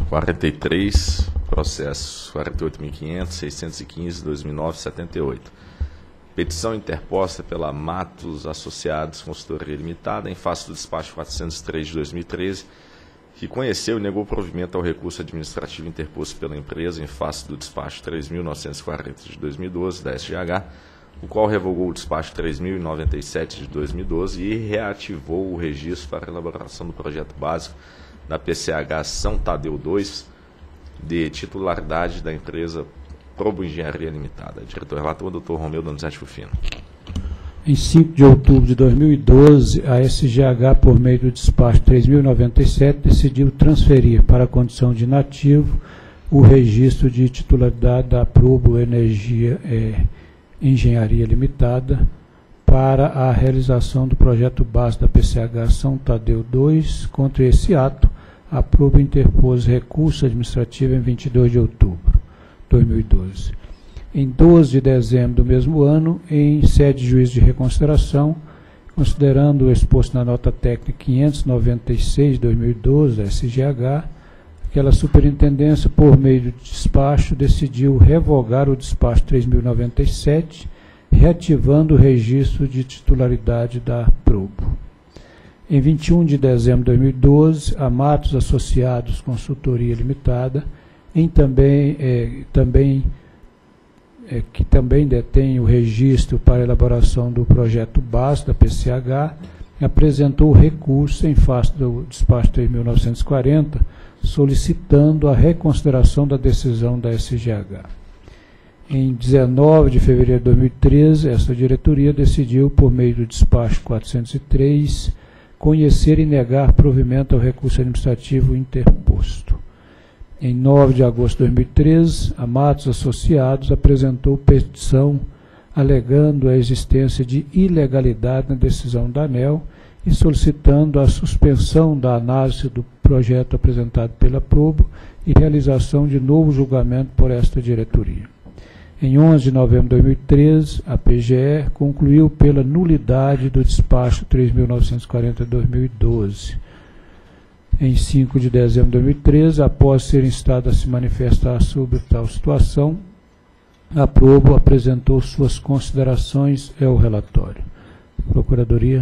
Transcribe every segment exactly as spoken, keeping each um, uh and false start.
quarenta e três, processo quarenta e oito mil e quinhentos, seiscentos e quinze, dois mil e nove, setenta e oito. Petição interposta pela Matos Associados Consultoria Limitada, em face do despacho quatrocentos e três de dois mil e treze, que conheceu e negou provimento ao recurso administrativo interposto pela empresa em face do despacho três mil novecentos e quarenta de dois mil e doze, da S G H, o qual revogou o despacho três mil e noventa e sete de dois mil e doze e reativou o registro para a elaboração do projeto básico da P C H São Tadeu dois, de titularidade da empresa Probo Engenharia Limitada. Diretor relator, doutor Romeu Donizete Rufino. Em cinco de outubro de dois mil e doze, a S G H, por meio do despacho três mil e noventa e sete, decidiu transferir para a condição de inativo o registro de titularidade da Probo Energia é, Engenharia Limitada para a realização do projeto base da P C H São Tadeu dois. Contra esse ato, a Probo interpôs recurso administrativo em vinte e dois de outubro de dois mil e doze. Em doze de dezembro do mesmo ano, em sede de juízo de reconsideração, considerando o exposto na nota técnica quinhentos e noventa e seis de dois mil e doze, da S G H, aquela superintendência, por meio do despacho, decidiu revogar o despacho três mil e noventa e sete, reativando o registro de titularidade da Probo. Em vinte e um de dezembro de dois mil e doze, a Matos Associados Consultoria Limitada, em também, é, também é, que também detém o registro para elaboração do projeto base da P C H, apresentou recurso em face do despacho três mil novecentos e quarenta, solicitando a reconsideração da decisão da S G H. Em dezenove de fevereiro de dois mil e treze, essa diretoria decidiu, por meio do despacho quatrocentos e três, conhecer e negar provimento ao recurso administrativo interposto. Em nove de agosto de dois mil e treze, a Matos Associados apresentou petição alegando a existência de ilegalidade na decisão da ANEEL e solicitando a suspensão da análise do projeto apresentado pela Probo e realização de novo julgamento por esta diretoria. Em onze de novembro de dois mil e treze, a P G E concluiu pela nulidade do despacho três mil novecentos e quarenta de dois mil e doze. Em cinco de dezembro de dois mil e treze, após ser instado a se manifestar sobre tal situação, a Probo apresentou suas considerações ao relatório. Procuradoria.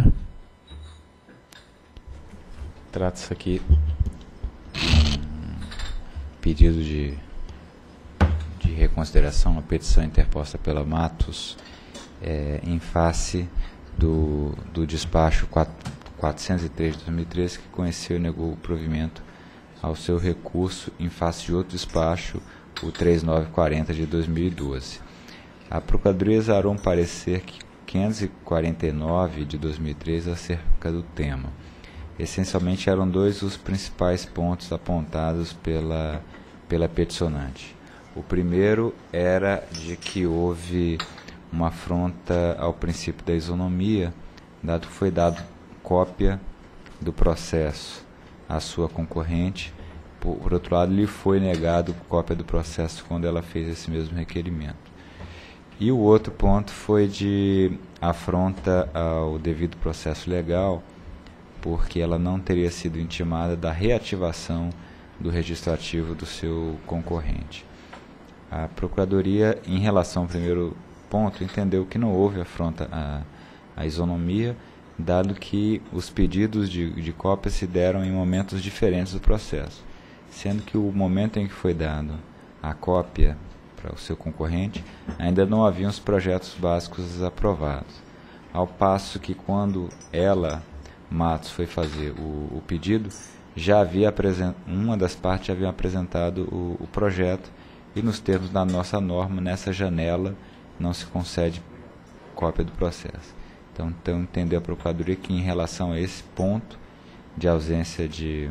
Trata-se aqui de um pedido de, de reconsideração, a petição interposta pela Matos é, em face do, do despacho quatrocentos e três de dois mil e treze, que conheceu e negou o provimento ao seu recurso em face de outro despacho, o três mil novecentos e quarenta de dois mil e doze. A Procuradoria exarou um parecer quinhentos e quarenta e nove de dois mil e treze acerca do tema. Essencialmente eram dois os principais pontos apontados pela, pela peticionante. O primeiro era de que houve uma afronta ao princípio da isonomia, dado que foi dado cópia do processo à sua concorrente. Por, por outro lado, lhe foi negado cópia do processo quando ela fez esse mesmo requerimento. E o outro ponto foi de afronta ao devido processo legal, porque ela não teria sido intimada da reativação do registro ativo do seu concorrente. A Procuradoria, em relação ao primeiro ponto, entendeu que não houve afronta à, à isonomia, dado que os pedidos de, de cópia se deram em momentos diferentes do processo, sendo que o momento em que foi dado a cópia para o seu concorrente, ainda não haviam os projetos básicos aprovados, ao passo que quando ela, Matos, foi fazer o, o pedido, já havia uma das partes já havia apresentado o, o projeto, e nos termos da nossa norma, nessa janela, não se concede cópia do processo. Então, então entendeu a Procuradoria que, em relação a esse ponto de ausência de,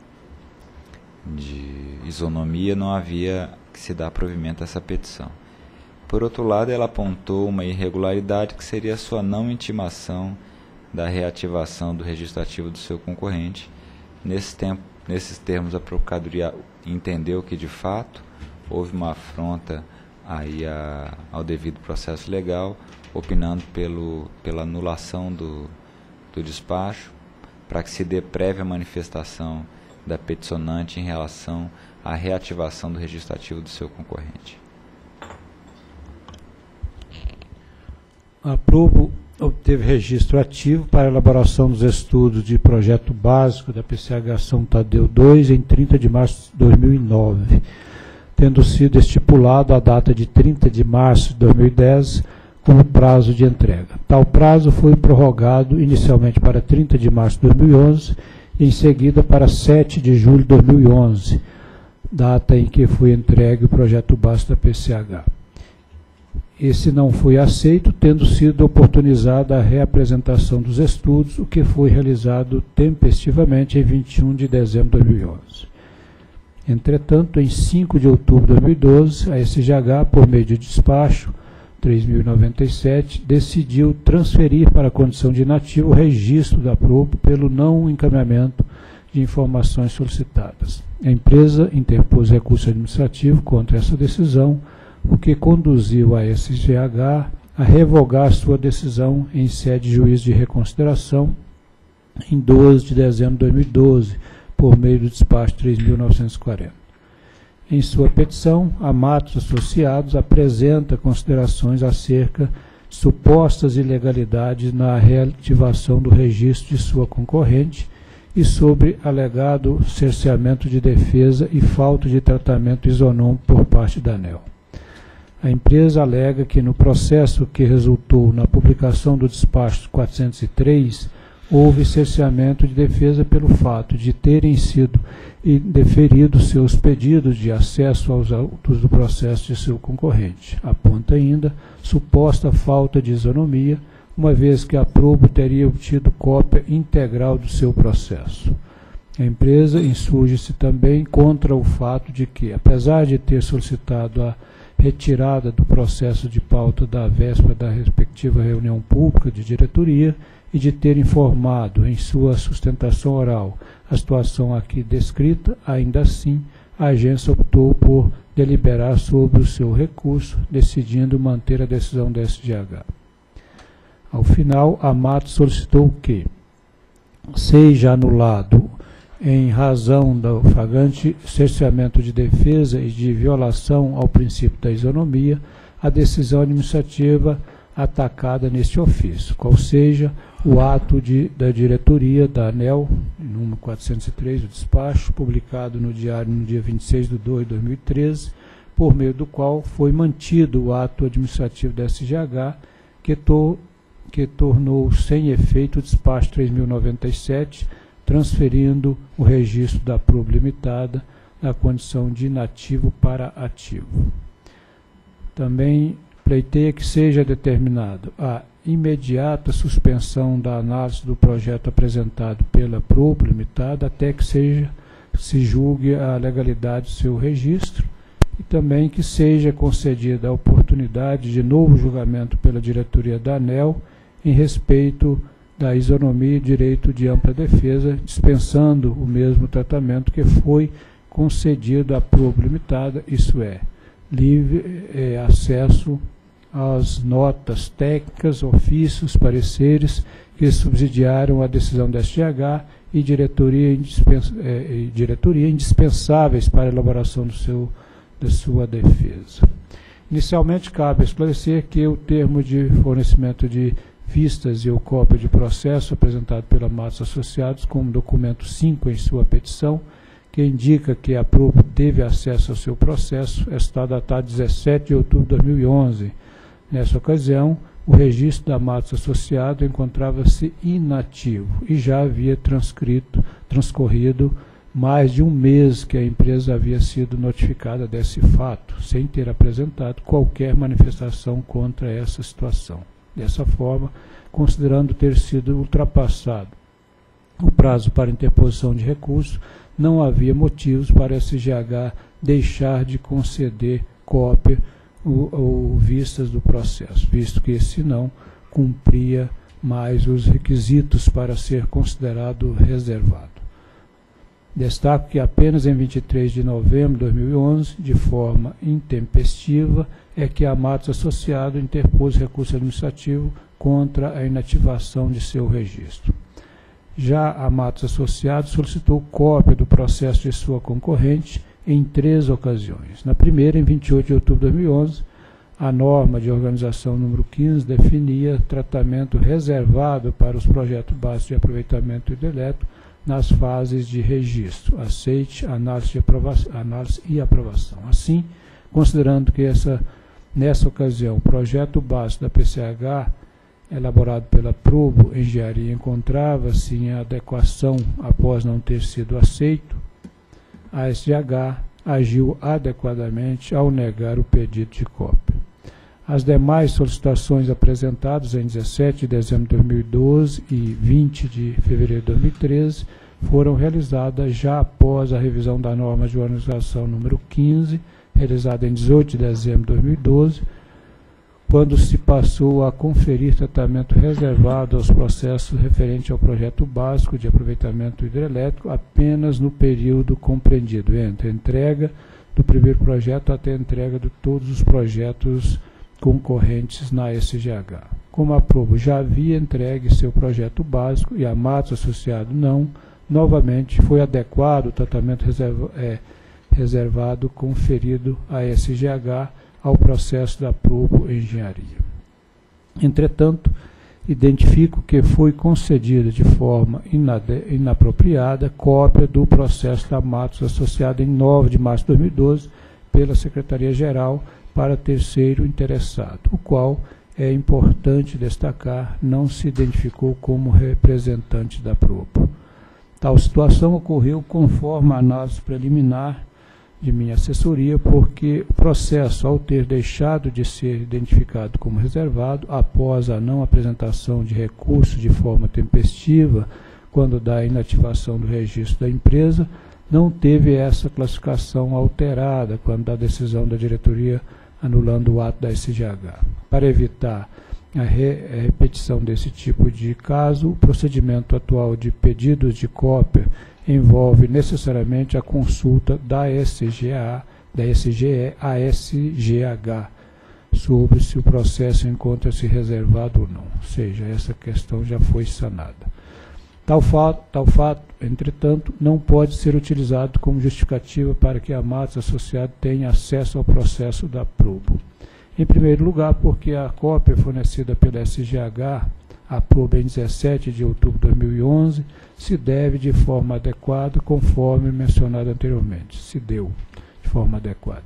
de isonomia, não havia que se dar provimento a essa petição. Por outro lado, ela apontou uma irregularidade, que seria a sua não intimação da reativação do registro ativo do seu concorrente. Nesse tempo, nesses termos, a Procuradoria entendeu que, de fato, houve uma afronta aí a, ao devido processo legal, opinando pelo, pela anulação do, do despacho, para que se dê prévia manifestação da peticionante em relação à reativação do registro ativo do seu concorrente. A Probo obteve registro ativo para a elaboração dos estudos de projeto básico da P C H São Tadeu dois em trinta de março de dois mil e nove, tendo sido estipulado a data de trinta de março de dois mil e dez como prazo de entrega. Tal prazo foi prorrogado inicialmente para trinta de março de dois mil e onze e em seguida para sete de julho de dois mil e onze, data em que foi entregue o projeto básico da P C H. Esse não foi aceito, tendo sido oportunizada a reapresentação dos estudos, o que foi realizado tempestivamente em vinte e um de dezembro de dois mil e onze. Entretanto, em cinco de outubro de dois mil e doze, a S G H, por meio de despacho três mil e noventa e sete, decidiu transferir para a condição de inativo o registro da Probo pelo não encaminhamento de informações solicitadas. A empresa interpôs recurso administrativo contra essa decisão, o que conduziu a S G H a revogar sua decisão em sede de juízo de reconsideração em doze de dezembro de dois mil e doze, por meio do despacho três mil novecentos e quarenta. Em sua petição, a Matos Associados apresenta considerações acerca de supostas ilegalidades na reativação do registro de sua concorrente e sobre alegado cerceamento de defesa e falta de tratamento isonômico por parte da ANEEL. A empresa alega que no processo que resultou na publicação do despacho quatrocentos e três, houve cerceamento de defesa pelo fato de terem sido indeferido seus pedidos de acesso aos autos do processo de seu concorrente. Aponta ainda suposta falta de isonomia, uma vez que a Probo teria obtido cópia integral do seu processo. A empresa insurge-se também contra o fato de que, apesar de ter solicitado a retirada do processo de pauta da véspera da respectiva reunião pública de diretoria e de ter informado em sua sustentação oral a situação aqui descrita, ainda assim, a agência optou por deliberar sobre o seu recurso, decidindo manter a decisão da S G H. Ao final, a Matos solicitou que seja anulado, em razão do flagrante cerceamento de defesa e de violação ao princípio da isonomia, a decisão administrativa atacada neste ofício, qual seja o ato de, da diretoria da ANEEL, número quatrocentos e três do despacho, publicado no diário no dia vinte e seis de dois de dois mil e treze, por meio do qual foi mantido o ato administrativo da S G H, que, to, que tornou sem efeito o despacho três mil e noventa e sete, transferindo o registro da Probo Limitada da condição de inativo para ativo. Também pleiteia que seja determinado a imediata suspensão da análise do projeto apresentado pela Probo Limitada até que seja, se julgue a legalidade do seu registro e também que seja concedida a oportunidade de novo julgamento pela diretoria da ANEEL em respeito da isonomia e direito de ampla defesa, dispensando o mesmo tratamento que foi concedido à Probo Limitada, isso é, livre é, acesso às notas técnicas, ofícios, pareceres que subsidiaram a decisão da S G H e diretoria, indispens, é, diretoria indispensáveis para a elaboração do seu, da sua defesa. Inicialmente, cabe esclarecer que o termo de fornecimento de vistas e ou cópia de processo apresentado pela Matos Associados como documento cinco em sua petição, que indica que a Probo teve acesso ao seu processo, está datado dezessete de outubro de dois mil e onze. Nessa ocasião, o registro da Matos Associado encontrava-se inativo e já havia transcrito, transcorrido mais de um mês que a empresa havia sido notificada desse fato, sem ter apresentado qualquer manifestação contra essa situação. Dessa forma, considerando ter sido ultrapassado o prazo para interposição de recurso, não havia motivos para a S G H deixar de conceder cópia ou, ou vistas do processo, visto que esse não cumpria mais os requisitos para ser considerado reservado. Destaco que apenas em vinte e três de novembro de dois mil e onze, de forma intempestiva, é que a Matos Associado interpôs recurso administrativo contra a inativação de seu registro. Já a Matos Associados solicitou cópia do processo de sua concorrente em três ocasiões. Na primeira, em vinte e oito de outubro de dois mil e onze, a norma de organização número quinze definia tratamento reservado para os projetos básicos de aproveitamento hidrelétrico nas fases de registro, aceite, análise, de aprovação, análise e aprovação. Assim, considerando que essa, nessa ocasião o projeto básico da P C H, elaborado pela Probo Engenharia, encontrava-se em adequação após não ter sido aceito, a S G H agiu adequadamente ao negar o pedido de cópia. As demais solicitações apresentadas em dezessete de dezembro de dois mil e doze e vinte de fevereiro de dois mil e treze foram realizadas já após a revisão da norma de organização número quinze, realizada em dezoito de dezembro de dois mil e doze, quando se passou a conferir tratamento reservado aos processos referentes ao projeto básico de aproveitamento hidrelétrico apenas no período compreendido entre a entrega do primeiro projeto até a entrega de todos os projetos concorrentes na S G H. Como a Probo já havia entregue seu projeto básico e a Matos Associado não, novamente foi adequado o tratamento reserva, é, reservado conferido à S G H ao processo da Probo Engenharia. Entretanto, identifico que foi concedida de forma inapropriada cópia do processo da Matos Associado em nove de março de dois mil e doze pela Secretaria-Geral para terceiro interessado, o qual, é importante destacar, não se identificou como representante da Probo. Tal situação ocorreu conforme a análise preliminar de minha assessoria, porque o processo, ao ter deixado de ser identificado como reservado, após a não apresentação de recurso de forma tempestiva, quando da inativação do registro da empresa, não teve essa classificação alterada quando da decisão da diretoria anulando o ato da S G H. Para evitar a, re, a repetição desse tipo de caso, o procedimento atual de pedidos de cópia envolve necessariamente a consulta da S G A, da S G E à S G H sobre se o processo encontra-se reservado ou não. Ou seja, essa questão já foi sanada. Tal fato, tal fato, entretanto, não pode ser utilizado como justificativa para que a Matos Associado tenha acesso ao processo da Probo. Em primeiro lugar, porque a cópia fornecida pela S G H a Probo em dezessete de outubro de dois mil e onze se deve de forma adequada, conforme mencionado anteriormente. Se deu de forma adequada.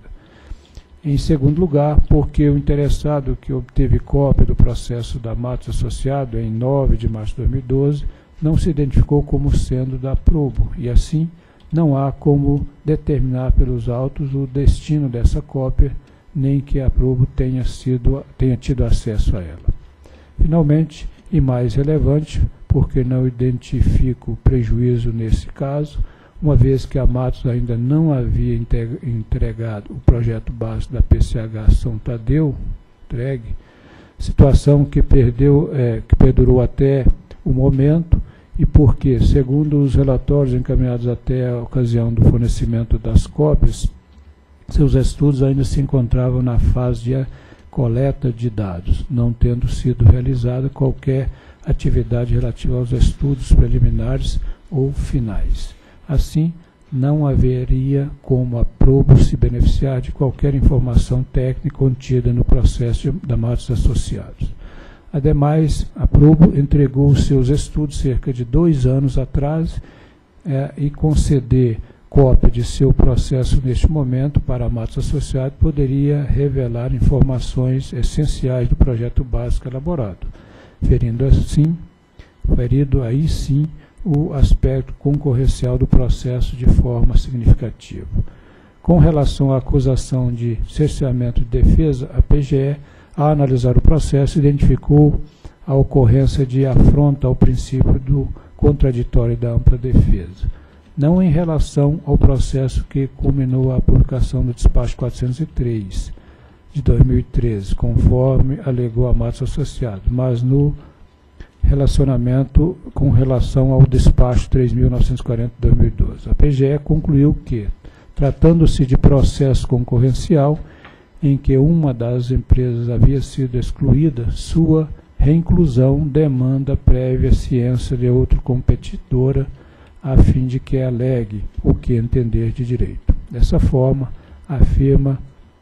Em segundo lugar, porque o interessado que obteve cópia do processo da Matos Associado em nove de março de dois mil e doze não se identificou como sendo da Probo, e assim não há como determinar pelos autos o destino dessa cópia, nem que a Probo tenha, sido, tenha tido acesso a ela. Finalmente, e mais relevante, porque não identifico prejuízo nesse caso, uma vez que a Matos ainda não havia entregado o projeto básico da P C H São Tadeu, entregue, situação que, perdeu, é, que perdurou até o momento, e porque, segundo os relatórios encaminhados até a ocasião do fornecimento das cópias, seus estudos ainda se encontravam na fase de coleta de dados, não tendo sido realizada qualquer atividade relativa aos estudos preliminares ou finais. Assim, não haveria como a Probo se beneficiar de qualquer informação técnica contida no processo da Matos Associados. Ademais, a Probo entregou seus estudos cerca de dois anos atrás é, e conceder cópia de seu processo neste momento para a Matos Associado poderia revelar informações essenciais do projeto básico elaborado, ferindo assim, ferido aí sim o aspecto concorrencial do processo de forma significativa. Com relação à acusação de cerceamento de defesa, a P G E, ao analisar o processo, identificou a ocorrência de afronta ao princípio do contraditório e da ampla defesa, não em relação ao processo que culminou a publicação do despacho quatrocentos e três de dois mil e treze, conforme alegou a Matos Associado, mas no relacionamento com relação ao despacho três mil novecentos e quarenta de dois mil e doze. A P G E concluiu que, tratando-se de processo concorrencial, em que uma das empresas havia sido excluída, sua reinclusão demanda prévia ciência de outra competidora, a fim de que alegue o que entender de direito. Dessa forma, afirma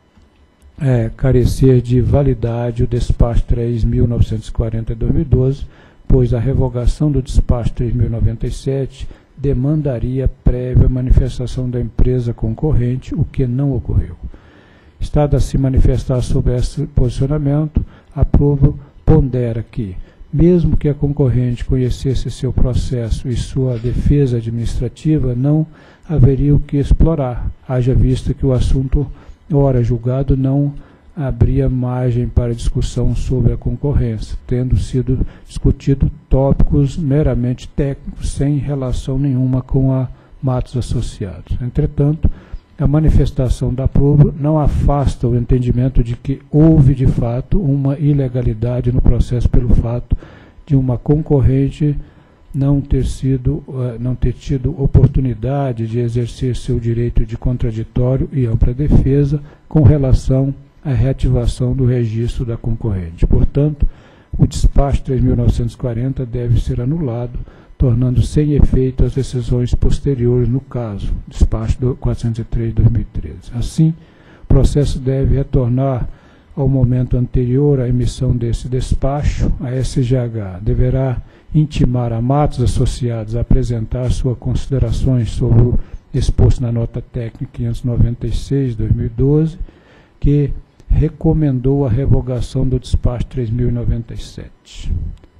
é, carecer de validade o despacho três mil novecentos e quarenta de dois mil e doze, pois a revogação do despacho três mil e noventa e sete demandaria prévia manifestação da empresa concorrente, o que não ocorreu. Estado a se manifestar sobre esse posicionamento, aprovo pondera que, mesmo que a concorrente conhecesse seu processo e sua defesa administrativa, não haveria o que explorar, haja vista que o assunto, ora julgado, não abria margem para discussão sobre a concorrência, tendo sido discutido tópicos meramente técnicos, sem relação nenhuma com a Matos Associados. Entretanto, a manifestação da prova não afasta o entendimento de que houve, de fato, uma ilegalidade no processo pelo fato de uma concorrente não ter, sido, uh, não ter tido oportunidade de exercer seu direito de contraditório e ampla defesa com relação à reativação do registro da concorrente. Portanto, o despacho três mil novecentos e quarenta deve ser anulado, tornando sem efeito as decisões posteriores no caso, despacho do quatrocentos e três de dois mil e treze. Assim, o processo deve retornar ao momento anterior à emissão desse despacho. A S G H deverá intimar a Matos Associados a apresentar suas considerações sobre o exposto na nota técnica quinhentos e noventa e seis de dois mil e doze, que recomendou a revogação do despacho três mil e noventa e sete.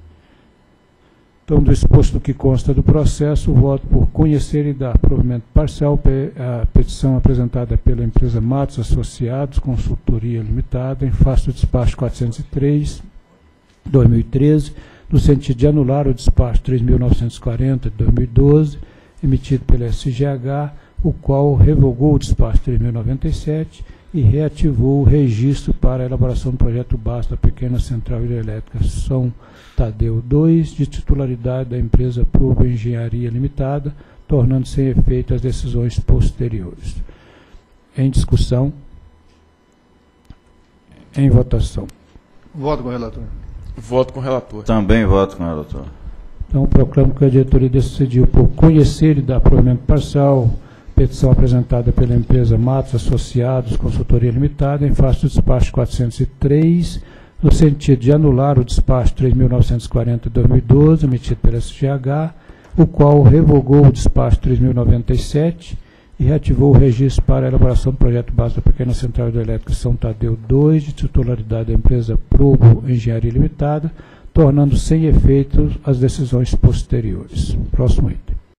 Então, do exposto que consta do processo, voto por conhecer e dar provimento parcial a petição apresentada pela empresa Matos Associados, Consultoria Limitada, em face do despacho quatrocentos e três de dois mil e treze, no sentido de anular o despacho três mil novecentos e quarenta de dois mil e doze, emitido pela S G H, o qual revogou o despacho três mil e noventa e sete e reativou o registro para a elaboração do projeto básico da pequena central hidrelétrica São Tadeu dois, de titularidade da empresa Probo Engenharia Limitada, tornando sem efeito as decisões posteriores. Em discussão. Em votação. Voto com o relator. Voto com o relator. Também voto com o relator. Então, proclamo que a diretoria decidiu por conhecer e dar provimento parcial petição apresentada pela empresa Matos Associados, Consultoria Limitada, em face do despacho quatrocentos e três, no sentido de anular o despacho três mil novecentos e quarenta de dois mil e doze, emitido pela S G H, o qual revogou o despacho três mil e noventa e sete e reativou o registro para a elaboração do projeto básico da pequena central hidrelétrica São Tadeu dois, de titularidade da empresa Probo Engenharia Limitada, tornando sem efeito as decisões posteriores. Próximo item.